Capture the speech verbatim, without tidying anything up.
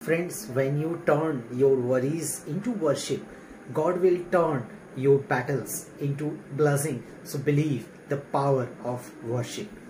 Friends, when you turn your worries into worship, God will turn your battles into blessing. So believe the power of worship.